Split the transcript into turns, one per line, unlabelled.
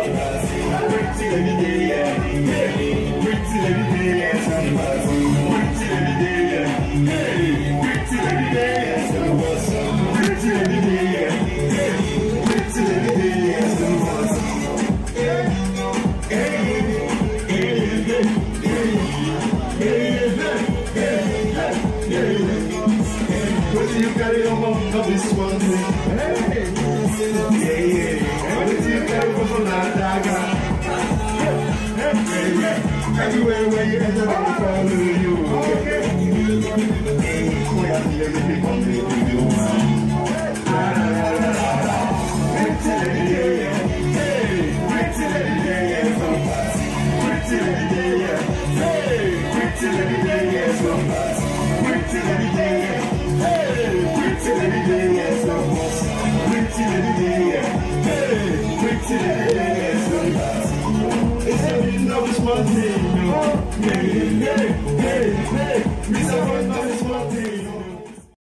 Pretty lady day, yeah. Pretty lady day, yeah. Pretty lady day, yeah. Pretty lady day, yeah. Pretty lady day, yeah. Pretty lady day, yeah. What do you carry on this one thing? Yeah. What do you carry on Daga? Everywhere where you enter, I follow you. Okay. We have to let the people do you. Pretty lady day, yeah. Pretty lady day, yeah. Pretty lady day, yeah. Pretty lady day, yeah. Pretty lady day, yeah. Pretty lady day, yeah. Pretty lady day, yeah. Pretty lady day, yeah. It's a reason of this one thing, you know.